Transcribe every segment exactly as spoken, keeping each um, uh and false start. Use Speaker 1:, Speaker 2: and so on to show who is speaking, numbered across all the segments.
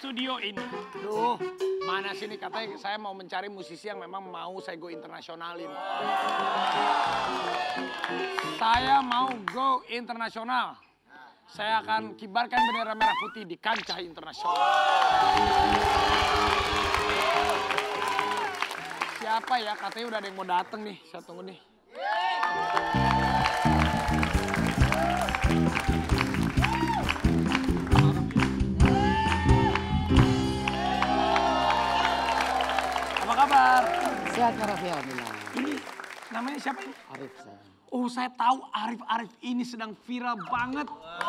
Speaker 1: studio ini. Duh, mana sini katanya saya mau mencari musisi yang memang mau saya go internasionalin. Saya mau go internasional. Saya akan kibarkan bendera merah putih di kancah internasional. Siapa ya? Katanya udah ada yang mau dateng nih. Saya tunggu nih. Apa kabar?
Speaker 2: Sehat Kak Raffi, alhamdulillah.
Speaker 1: Ini namanya siapa ini?
Speaker 2: Arif saya.
Speaker 1: Oh, saya tahu Arif-Arif ini sedang viral banget.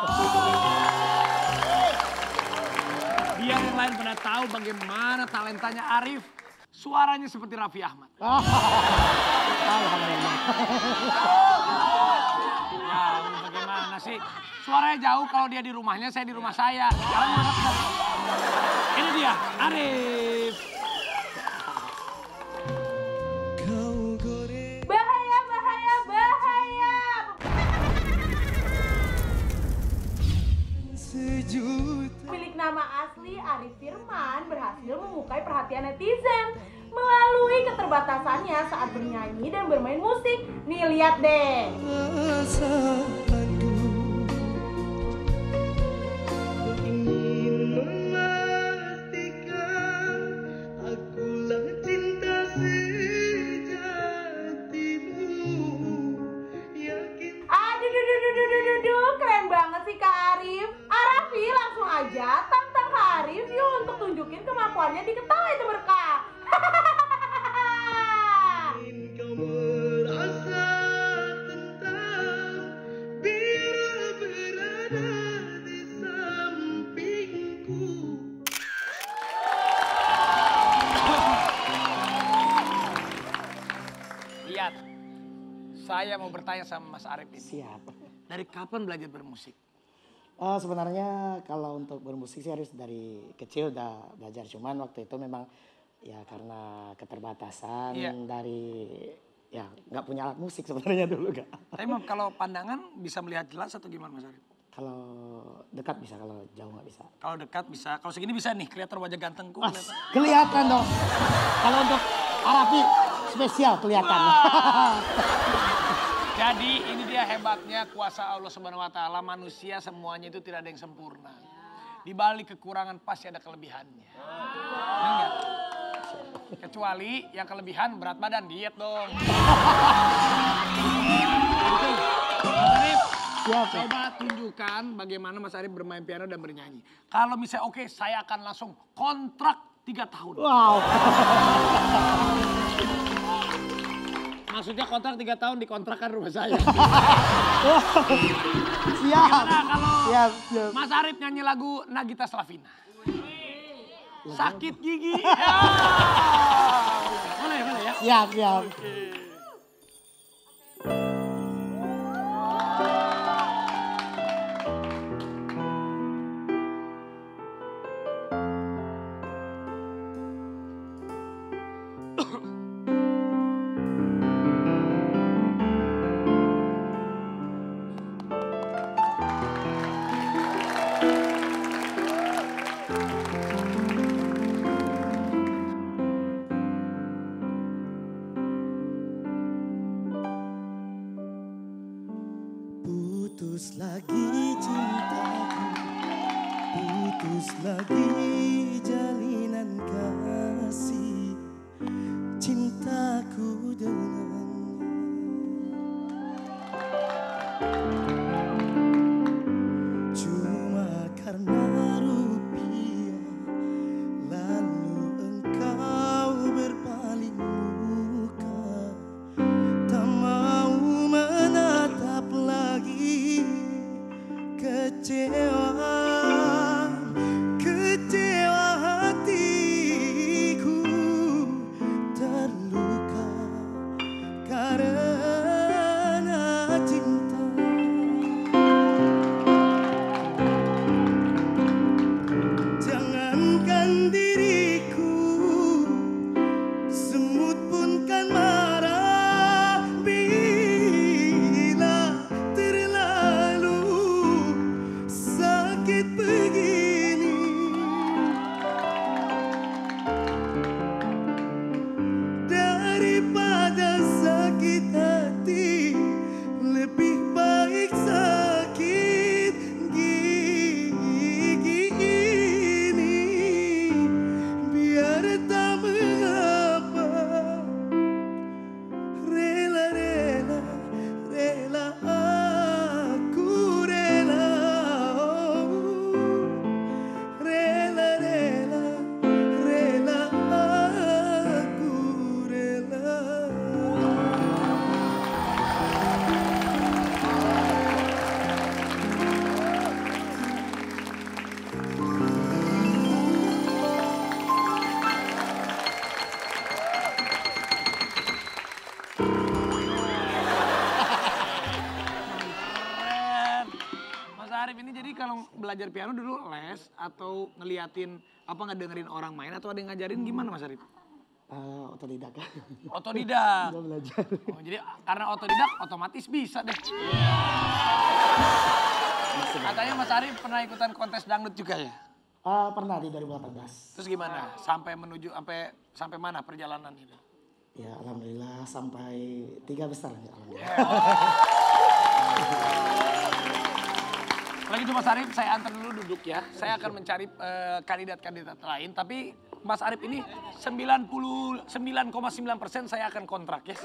Speaker 1: Biar yang lain pada tahu bagaimana talentanya Arif. Suaranya seperti Raffi Ahmad.
Speaker 2: Oh, alhamdulillah.
Speaker 1: Ya, bagaimana sih? Suaranya jauh kalau dia di rumahnya, saya di rumah saya. Sekarang mana? Ini dia, Arif.
Speaker 3: Bahaya, bahaya, bahaya. Milik nama asli Arif Firman berhasil memukai perhatian netizen melalui keterbatasannya saat bernyanyi dan bermain musik. Nih, lihat deh. Aduh, duh, duh, duh, duh, duh, duh, duh. Keren banget sih Kak Arif. Arafi, langsung aja tantang Kak Arif yuk untuk tunjukin kemampuannya di Ketawa Itu Berkah.
Speaker 1: Lihat, saya mau bertanya sama Mas Arif ini.
Speaker 2: Siap.
Speaker 1: Dari kapan belajar bermusik?
Speaker 2: Uh, sebenarnya kalau untuk bermusik sih harus dari kecil udah belajar. Cuman waktu itu memang ya karena keterbatasan
Speaker 1: Iya.
Speaker 2: dari ya nggak punya alat musik sebenarnya dulu Kak.
Speaker 1: Tapi Mam, kalau pandangan bisa melihat jelas atau gimana Mas Arif?
Speaker 2: Kalau dekat bisa, kalau jauh nggak bisa.
Speaker 1: Kalau dekat bisa, kalau segini bisa nih, kelihatan wajah gantengku.
Speaker 2: Mas,
Speaker 1: Kelihatan.
Speaker 2: kelihatan dong. Kalau untuk Arafi spesial kelihatan.
Speaker 1: Jadi ini dia hebatnya kuasa Allah Subhanahu Wa Taala. Manusia semuanya itu tidak ada yang sempurna. Di balik kekurangan pasti ada kelebihannya. Benar nggak? Kecuali yang kelebihan berat badan, diet dong. Mas Arif,
Speaker 2: Siap.
Speaker 1: coba tunjukkan bagaimana Mas Arif bermain piano dan bernyanyi. Kalau misalnya oke, saya akan langsung kontrak tiga tahun.
Speaker 2: Wow.
Speaker 1: Maksudnya kontrak tiga tahun dikontrakan rumah saya.
Speaker 2: Siap.
Speaker 1: Gimana kalau
Speaker 2: Siap, siap.
Speaker 1: Mas Arif nyanyi lagu Nagita Slavina? Sakit gigi. Ya. Boleh, boleh ya?
Speaker 2: Siap, siap.
Speaker 4: Putus lagi cintaku, putus lagi jalinan kasih cintaku dengannya. Cuma karena rupiah, lalu engkau berpaling muka, tak mau menatap lagi. Kecewa, kecewa hatiku terluka karena cinta. Jangankan diriku, semut pun kan marah bila terlalu sakit begini.
Speaker 1: kalau belajar piano dulu les atau ngeliatin apa ngedengerin orang main atau ada yang ngajarin gimana Mas Arif?
Speaker 2: Uh, otodidak.
Speaker 1: Otodidak.
Speaker 2: Udah belajar.
Speaker 1: Oh, jadi karena otodidak otomatis bisa deh. Katanya Mas Arif pernah ikutan kontes dangdut juga ya?
Speaker 2: Uh, pernah di dua ribu delapan belas.
Speaker 1: Terus gimana? Sampai menuju sampai sampai mana perjalanan itu?
Speaker 2: Ya alhamdulillah sampai tiga besar ya alhamdulillah.
Speaker 1: Lagi Mas Arif, saya antar dulu duduk ya. Saya akan mencari uh, kandidat-kandidat lain. Tapi Mas Arif ini sembilan puluh sembilan koma sembilan persen saya akan kontrak ya.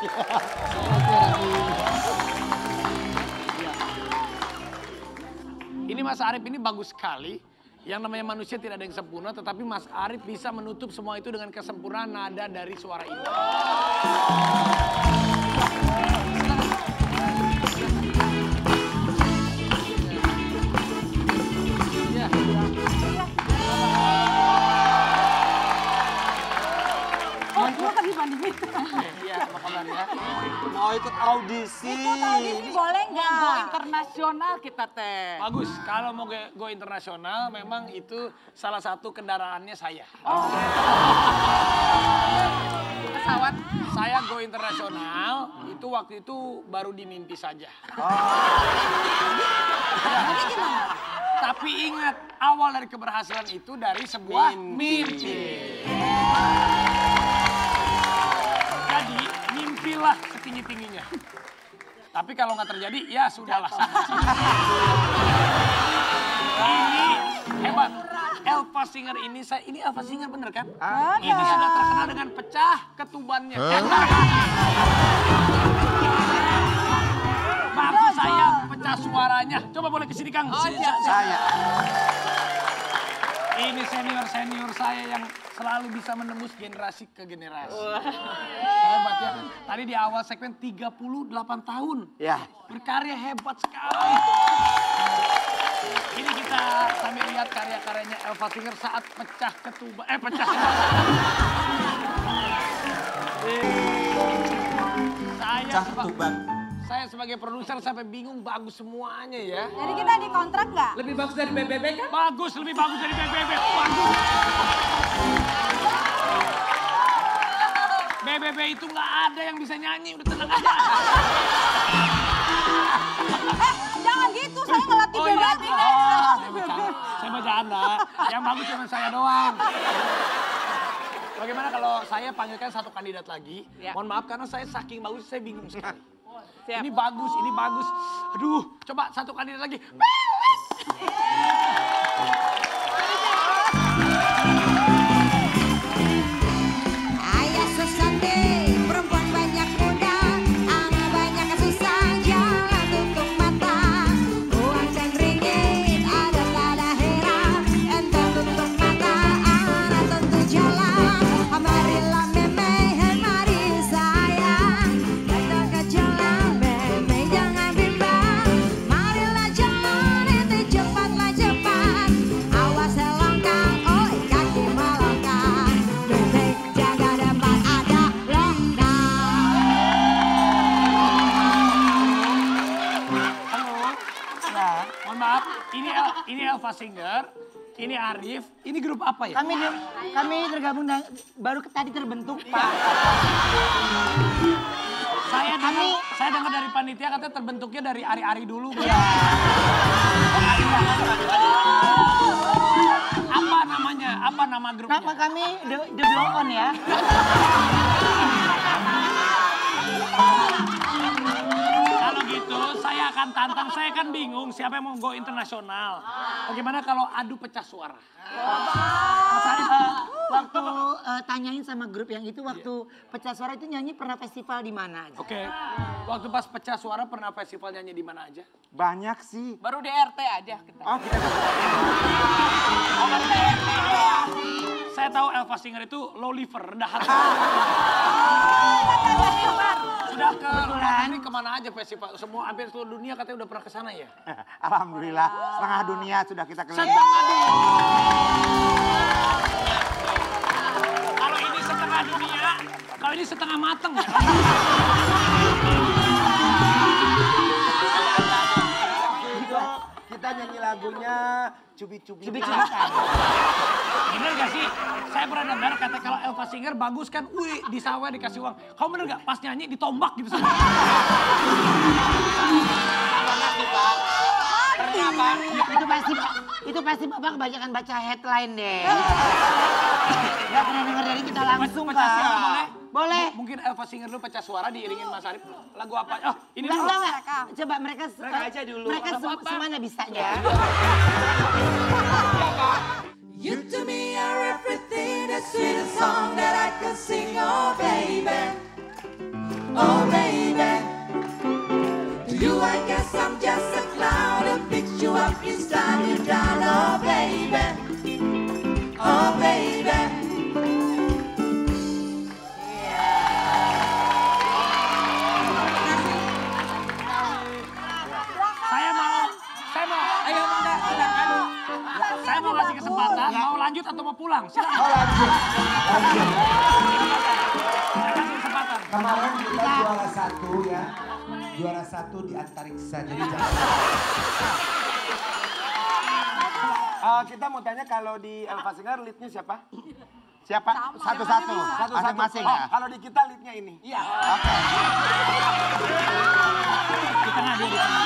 Speaker 1: Ini Mas Arif ini bagus sekali. Yang namanya manusia tidak ada yang sempurna. Tetapi Mas Arif bisa menutup semua itu dengan kesempurnaan nada dari suara ini. Iya, apa kabar ya?
Speaker 5: Mau ikut audisi.
Speaker 6: Ikut audisi boleh nggak? Go internasional kita teh.
Speaker 1: Bagus, kalau mau go, go internasional memang itu salah satu kendaraannya saya.
Speaker 6: Oh. Pesawat?
Speaker 1: Saya go internasional, itu waktu itu baru di mimpi saja.
Speaker 6: Jadi gimana?
Speaker 1: Tapi ingat, awal dari keberhasilan itu dari sebuah mimpi. Jadi, mimpilah setinggi-tingginya. Tapi kalau nggak terjadi, ya sudahlah. Ini hebat. Elva Singer ini, saya ini Elva Singer bener kan? Ini sudah terkenal dengan pecah ketubannya. Maksud saya pecah suaranya. Coba boleh kesini Kang.
Speaker 6: Oh, siap,
Speaker 5: Saya.
Speaker 1: Ini senior-senior saya yang selalu bisa menembus generasi ke generasi. Hebat ya. Tadi di awal segmen tiga puluh delapan tahun.
Speaker 5: Ya.
Speaker 1: Berkarya hebat sekali. Ini kita sambil lihat karya-karyanya Elva Singer saat pecah ketuban. Eh pecah. Saya
Speaker 5: Pecah
Speaker 1: seba-
Speaker 5: ketuban.
Speaker 1: saya sebagai produser sampai bingung bagus semuanya ya.
Speaker 6: Jadi kita dikontrak nggak?
Speaker 3: Lebih bagus dari B B B kan?
Speaker 1: Bagus, lebih bagus dari B B B. Bagus. B B B itu nggak ada yang bisa nyanyi, udah tenang aja.
Speaker 6: Eh, jangan gitu. Saya ngelatih
Speaker 1: Oh
Speaker 6: B B
Speaker 1: iya,
Speaker 6: B.
Speaker 1: oh, saya bercanda. Saya bercanda. Yang bagus cuma saya doang. Bagaimana kalau saya panggilkan satu kandidat lagi?
Speaker 6: Ya.
Speaker 1: Mohon maaf karena saya saking bagus, saya bingung sekali.
Speaker 6: Siap.
Speaker 1: Ini bagus, ini bagus. Aduh, coba satu kandidat lagi.
Speaker 7: Ayah susah deh, perempuan banyak muda, anak banyak susah, jalan tutup mata. Uang dan ringgit ada pada heran, ente tutup mata, anak tentu jalan. Marilah memeh, mari sayang, datang ke jalan, memeh jangan bimbang. Marilah jalan, ente cepatlah cepat, awas selangkah, oi kaki melangkah. Memeh jaga depan ada lockdown.
Speaker 1: Halo. Nah, mohon maaf, ini El, ini Elva Singer, ini Arif, ini grup apa ya?
Speaker 2: Kami di- kami tergabung dan baru tadi terbentuk Pak.
Speaker 1: Saya dengar, saya dengar dari panitia katanya terbentuknya dari Ari-Ari dulu. Ya. Apa namanya? Apa nama grupnya?
Speaker 2: Nama kami The, The Blow On ya.
Speaker 1: Kalau gitu saya akan tantang, saya kan bingung siapa yang mau go internasional. Bagaimana kalau adu pecah suara?
Speaker 2: Mas Arif, eh, waktu eh, tanyain sama grup yang itu waktu pecah suara itu nyanyi pernah festival di mana aja?
Speaker 1: Oke, waktu pas pecah suara pernah festival nyanyi di mana aja?
Speaker 5: Banyak sih.
Speaker 6: Baru D R T aja kita.
Speaker 5: Oh kita
Speaker 1: Saya tahu Elva Singer itu low liver, rendah hati. Sudah ke luar negeri kemana aja festival? Semua hampir seluruh dunia katanya udah pernah ke sana ya?
Speaker 5: Alhamdulillah setengah dunia sudah kita keliling.
Speaker 1: Setengah dunia. Kalau ini setengah dunia, kalau ini setengah mateng.
Speaker 5: Itu kita
Speaker 8: kita nyanyi lagunya Cubit-Cubitan.
Speaker 5: Cubit-cubitan.
Speaker 1: Bener gak sih? Saya pernah dengar kata kalau Elva Singer bagus kan, wih di sawah dikasih uang. Kamu bener gak? Pas nyanyi ditombak gitu.
Speaker 5: Kenapa? Itu pasti itu pasti Bapak kebanyakan baca headline deh. Gak pernah denger dari kita langsung,
Speaker 1: Pecah
Speaker 5: Pak.
Speaker 1: suara boleh?
Speaker 5: Boleh.
Speaker 1: Mungkin Elva Singer dulu pecah suara diiringin Mas Arif. Lagu apa? Oh ini
Speaker 5: Enggak,
Speaker 1: dulu.
Speaker 5: enggak, enggak. Coba mereka
Speaker 8: Mereka aja dulu.
Speaker 5: Mereka
Speaker 1: Lagu
Speaker 5: sem
Speaker 1: apa?
Speaker 5: semuanya bisanya.
Speaker 4: You to me are everything, the sweetest song that I can sing, oh baby, oh baby. To you I guess I'm just a cloud that picks you up inside you down, oh baby, oh baby.
Speaker 1: Saya mau, saya mau. Ayo Bunda, silakan. Saya mau kasih kesempatan, mau lanjut atau mau pulang? Silakan.
Speaker 9: Oh lanjut, lanjut.
Speaker 1: Saya kasih kesempatan.
Speaker 9: Kemarin kita juara satu ya, juara satu di antariksa. Jadi jangan.
Speaker 8: Uh, kita mau tanya kalau di Elva Singer leadnya siapa?
Speaker 5: Siapa? Satu-satu.
Speaker 8: Satu-satu.
Speaker 5: Masing-masing
Speaker 8: Oh,
Speaker 5: ya.
Speaker 8: kalau di kita leadnya ini. Iya.
Speaker 5: Oke.
Speaker 1: Di tengah dia, di tengah.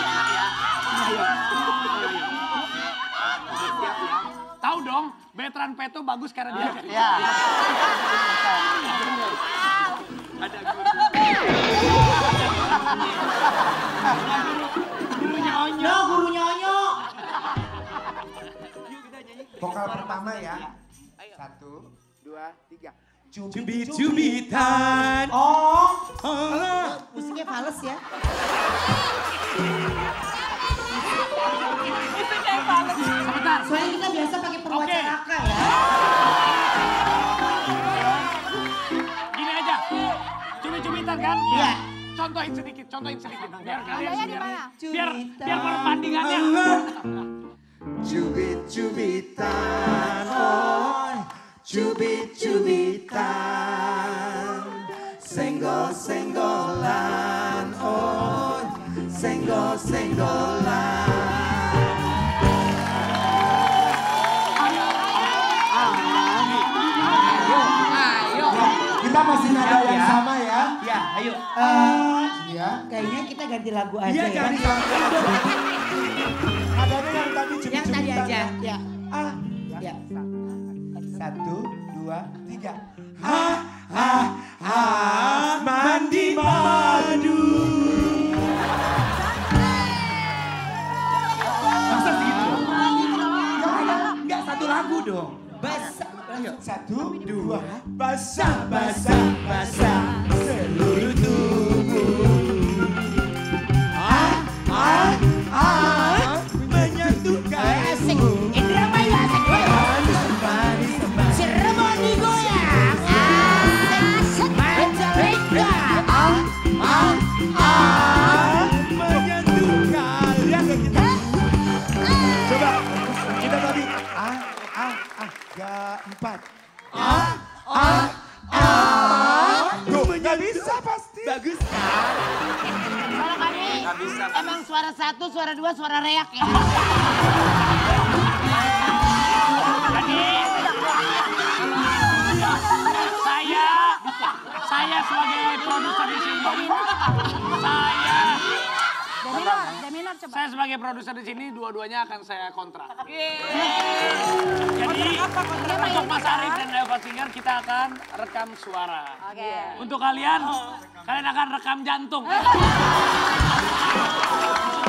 Speaker 1: Tahu dong, Betran Peto bagus karena dia.
Speaker 5: Ya.
Speaker 1: Gurunya Onyo.
Speaker 2: No, gurunya Onyo.
Speaker 9: Vokal pertama ya. Satu,
Speaker 8: Dua, tiga.
Speaker 4: Cubit-cubitan.
Speaker 2: Oh,
Speaker 4: Oh,
Speaker 2: musiknya fals ya.
Speaker 1: Sebentar.
Speaker 2: Soalnya kita biasa pakai perwacaraka ya.
Speaker 1: Gini aja, cubit-cubitan kan?
Speaker 2: Iya.
Speaker 1: Contohin sedikit, contohin sedikit. Biar kalian
Speaker 6: Adanya di
Speaker 1: biar,
Speaker 6: mana?
Speaker 1: biar, biar perbandingannya.
Speaker 4: Cubit-cubitan, oh, cubit-cubitan, senggol-senggolan, oh, senggol-senggolan.
Speaker 9: kita masih nada yang sama ya.
Speaker 8: Iya, ayo.
Speaker 2: Eh,
Speaker 9: Ya.
Speaker 2: kayaknya kita ganti lagu aja
Speaker 9: Iya
Speaker 2: ya.
Speaker 9: jangan sampai. Nadanya yang tadi cubit-cubitan.
Speaker 2: Yang tadi aja. Ya.
Speaker 9: Ah,
Speaker 2: Ya.
Speaker 9: satu, dua, tiga. Ha, ha, ha, mandi madu.
Speaker 8: Masa segitu? Enggak satu lagu dong.
Speaker 9: Basah. Satu, dua. Basah, basah, basah. Seluruh tubuh. Ah, ah, ah. Menyatukan.
Speaker 2: Asik. Indramayu asik.
Speaker 9: Manis, manis, manis.
Speaker 2: Cirebon digoyang. Asik. Mandalika.
Speaker 9: Ah, ah, ah. Menyatukan. Lihat ya kita. Coba. Kita tadi. Ah, ah, ah. Tiga, empat. Ah, ah, ah. Tuh, nggak bisa pasti. Bagus kan?
Speaker 2: Kalau kami emang suara satu, suara dua, suara reak ya.
Speaker 1: Saya, saya sebagai produser di sini, saya,
Speaker 6: Deminar, Deminar coba.
Speaker 1: saya sebagai produser di sini dua-duanya akan saya kontrak. Jadi untuk Mas Arif dan Elva Singer kita akan rekam suara.
Speaker 6: Oke.
Speaker 1: Untuk kalian, kalian akan rekam jantung.